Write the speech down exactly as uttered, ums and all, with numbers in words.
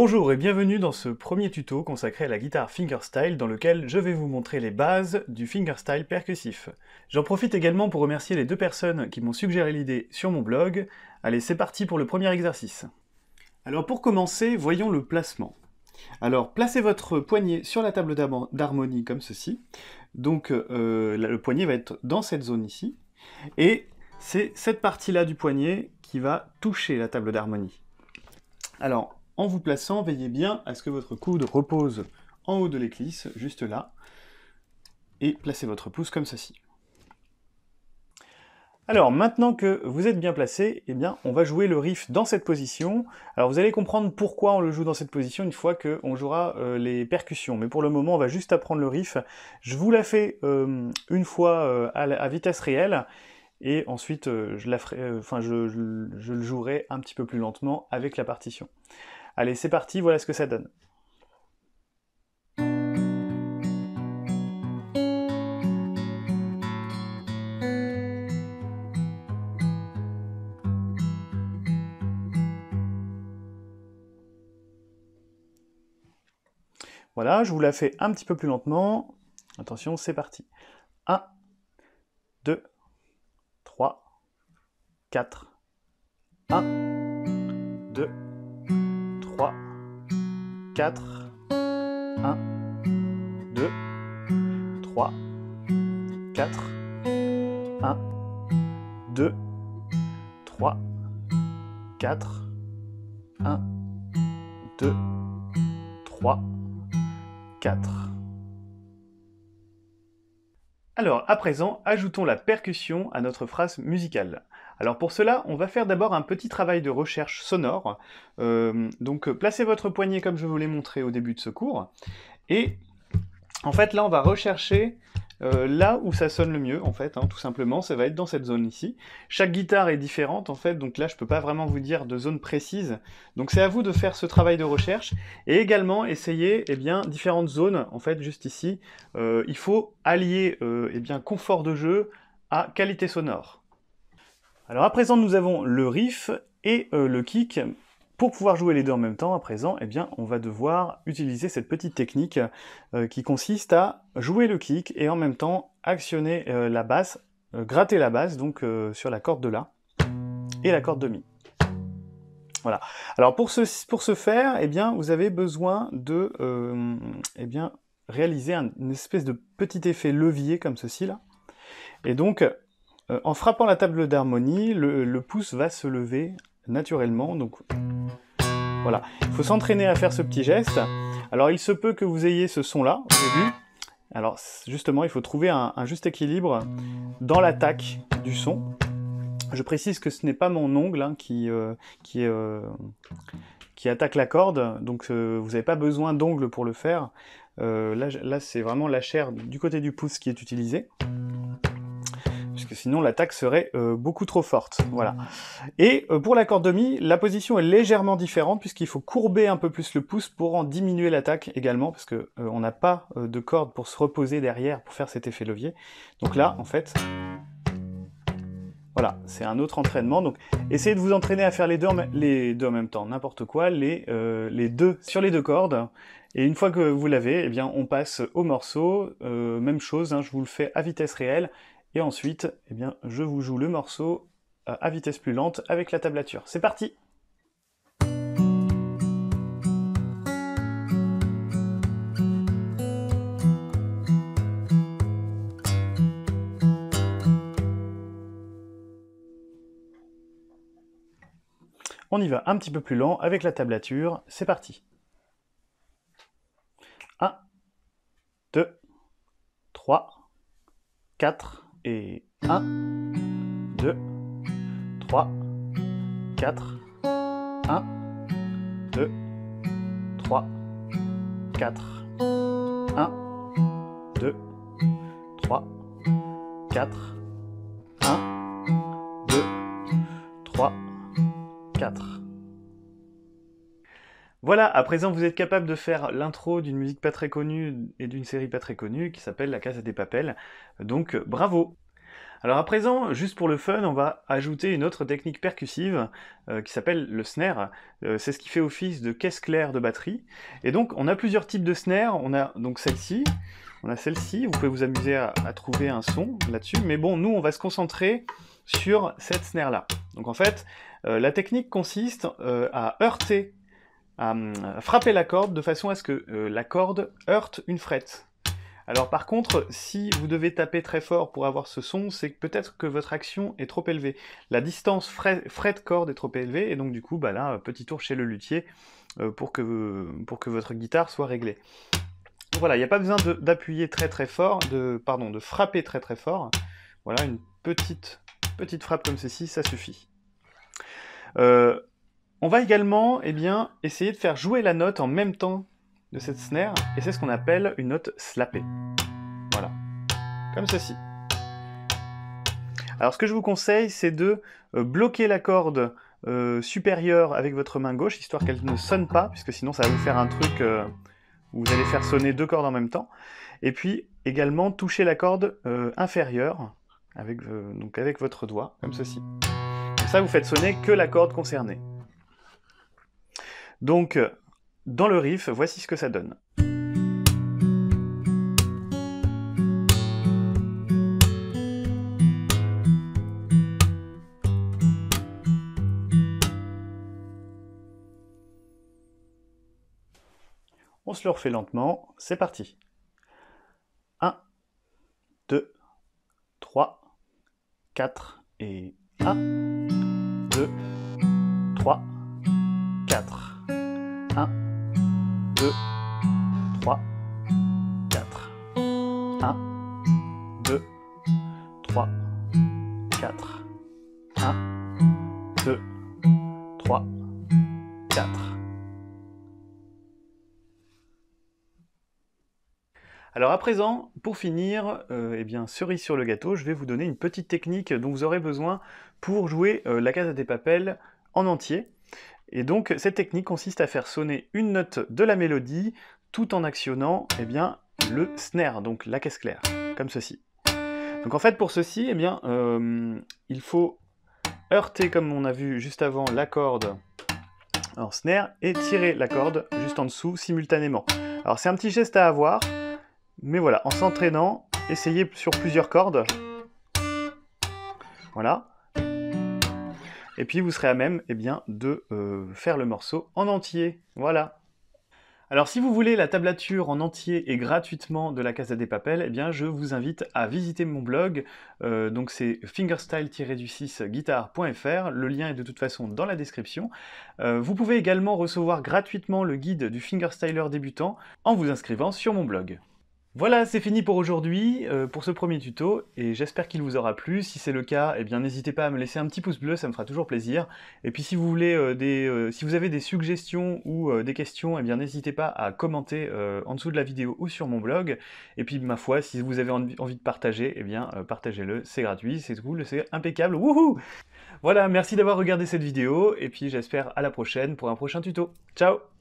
Bonjour et bienvenue dans ce premier tuto consacré à la guitare fingerstyle dans lequel je vais vous montrer les bases du fingerstyle percussif. J'en profite également pour remercier les deux personnes qui m'ont suggéré l'idée sur mon blog. Allez, c'est parti pour le premier exercice. Alors pour commencer, voyons le placement. Alors placez votre poignet sur la table d'harmonie comme ceci. Donc euh, le poignet va être dans cette zone ici. Et c'est cette partie-là du poignet qui va toucher la table d'harmonie. Alors, en vous plaçant, veillez bien à ce que votre coude repose en haut de l'éclisse, juste là, et placez votre pouce comme ceci. Alors, maintenant que vous êtes bien placé, eh bien, on va jouer le riff dans cette position. Alors, vous allez comprendre pourquoi on le joue dans cette position une fois qu'on jouera euh, les percussions. Mais pour le moment, on va juste apprendre le riff. Je vous la fais euh, une fois euh, à, à vitesse réelle, et ensuite, euh, je, la ferai, euh, enfin, je, je, je le jouerai un petit peu plus lentement avec la partition. Allez, c'est parti, voilà ce que ça donne. Voilà, je vous la fais un petit peu plus lentement. Attention, c'est parti. un, deux, trois, quatre. un, deux, trois, quatre. un, deux, trois, quatre. un, deux, trois, quatre. un, deux, trois, quatre. Alors, à présent, ajoutons la percussion à notre phrase musicale. Alors pour cela, on va faire d'abord un petit travail de recherche sonore. Euh, donc placez votre poignet comme je vous l'ai montré au début de ce cours. Et en fait, là, on va rechercher euh, là où ça sonne le mieux, en fait, hein, tout simplement. Ça va être dans cette zone ici. Chaque guitare est différente, en fait, donc là, je peux pas vraiment vous dire de zone précise. Donc c'est à vous de faire ce travail de recherche. Et également, essayer eh bien, différentes zones, en fait, juste ici. Euh, il faut allier euh, eh bien, confort de jeu à qualité sonore. Alors à présent, nous avons le riff et euh, le kick. Pour pouvoir jouer les deux en même temps, à présent, eh bien, on va devoir utiliser cette petite technique euh, qui consiste à jouer le kick et en même temps actionner euh, la basse, euh, gratter la basse donc euh, sur la corde de La et la corde de Mi. Voilà. Alors pour ce, pour ce faire, eh bien, vous avez besoin de euh, eh bien, réaliser un, une espèce de petit effet levier comme ceci là. Et donc, euh, en frappant la table d'harmonie, le, le pouce va se lever naturellement. Donc voilà, il faut s'entraîner à faire ce petit geste. Alors il se peut que vous ayez ce son-là au début. Alors justement, il faut trouver un, un juste équilibre dans l'attaque du son. Je précise que ce n'est pas mon ongle hein, qui, euh, qui, euh, qui attaque la corde, donc euh, vous n'avez pas besoin d'ongle pour le faire. Euh, là, là c'est vraiment la chair du côté du pouce qui est utilisée. Puisque sinon l'attaque serait euh, beaucoup trop forte. Voilà. Et euh, pour la corde de Mi, la position est légèrement différente puisqu'il faut courber un peu plus le pouce pour en diminuer l'attaque également, parce que euh, on n'a pas euh, de corde pour se reposer derrière pour faire cet effet levier. Donc là, en fait, voilà, c'est un autre entraînement. Donc essayez de vous entraîner à faire les deux en, les deux en même temps, n'importe quoi, les, euh, les deux sur les deux cordes. Et une fois que vous l'avez, eh bien on passe au morceau. Euh, même chose, hein, je vous le fais à vitesse réelle. Et ensuite, eh bien, je vous joue le morceau à vitesse plus lente avec la tablature. C'est parti! On y va un petit peu plus lent avec la tablature. C'est parti! un, deux, trois, quatre, et un, deux, trois, quatre, un, deux, trois, quatre, un, deux, trois, quatre, un, deux, trois, quatre. Voilà, à présent vous êtes capable de faire l'intro d'une musique pas très connue et d'une série pas très connue qui s'appelle La Casa des Papel, donc bravo! Alors à présent, juste pour le fun, on va ajouter une autre technique percussive euh, qui s'appelle le snare. Euh, c'est ce qui fait office de caisse claire de batterie. Et donc on a plusieurs types de snare. On a donc celle-ci, on a celle-ci. Vous pouvez vous amuser à, à trouver un son là-dessus. Mais bon, nous on va se concentrer sur cette snare-là. Donc en fait, euh, la technique consiste euh, à heurter, à, à frapper la corde de façon à ce que euh, la corde heurte une frette. Alors par contre, si vous devez taper très fort pour avoir ce son, c'est que peut-être que votre action est trop élevée. La distance fret-corde est trop élevée, et donc du coup, bah là, petit tour chez le luthier euh, pour, que, pour que votre guitare soit réglée. Voilà, il n'y a pas besoin d'appuyer très très fort, de, pardon, de frapper très très fort. Voilà, une petite, petite frappe comme ceci, ça suffit. Euh, on va également eh bien, essayer de faire jouer la note en même temps de cette snare, et c'est ce qu'on appelle une note slappée. Voilà, comme ceci. Alors ce que je vous conseille, c'est de euh, bloquer la corde euh, supérieure avec votre main gauche, histoire qu'elle ne sonne pas, puisque sinon ça va vous faire un truc euh, où vous allez faire sonner deux cordes en même temps. Et puis également toucher la corde euh, inférieure, avec, euh, donc avec votre doigt, comme ceci. Comme ça, vous faites sonner que la corde concernée. Donc, dans le riff, voici ce que ça donne. On se le refait lentement, c'est parti. un, deux, trois, quatre et un, deux, trois, quatre. un, deux, trois, quatre. un, deux, trois, quatre. un, deux, trois, quatre. Alors à présent, pour finir, euh, eh bien, cerise sur le gâteau, je vais vous donner une petite technique dont vous aurez besoin pour jouer euh, la Casa de Papel en entier. Et donc cette technique consiste à faire sonner une note de la mélodie tout en actionnant eh bien, le snare, donc la caisse claire, comme ceci. Donc en fait pour ceci, eh bien, euh, il faut heurter, comme on a vu juste avant, la corde en snare et tirer la corde juste en dessous simultanément. Alors c'est un petit geste à avoir, mais voilà, en s'entraînant, essayez sur plusieurs cordes. Voilà. Et puis vous serez à même eh bien, de euh, faire le morceau en entier. Voilà. Alors si vous voulez la tablature en entier et gratuitement de la Casa de Papel, eh bien je vous invite à visiter mon blog, euh, donc c'est fingerstyle du six guitare point f r, le lien est de toute façon dans la description. Euh, vous pouvez également recevoir gratuitement le guide du fingerstyler débutant en vous inscrivant sur mon blog. Voilà, c'est fini pour aujourd'hui, euh, pour ce premier tuto, et j'espère qu'il vous aura plu. Si c'est le cas, eh bien n'hésitez pas à me laisser un petit pouce bleu, ça me fera toujours plaisir. Et puis si vous voulez euh, des, euh, si vous avez des suggestions ou euh, des questions, eh bien n'hésitez pas à commenter euh, en dessous de la vidéo ou sur mon blog. Et puis ma foi, si vous avez envie, envie de partager, eh bien euh, partagez-le, c'est gratuit, c'est cool, c'est impeccable, wouhou! Voilà, merci d'avoir regardé cette vidéo, et puis j'espère à la prochaine pour un prochain tuto. Ciao!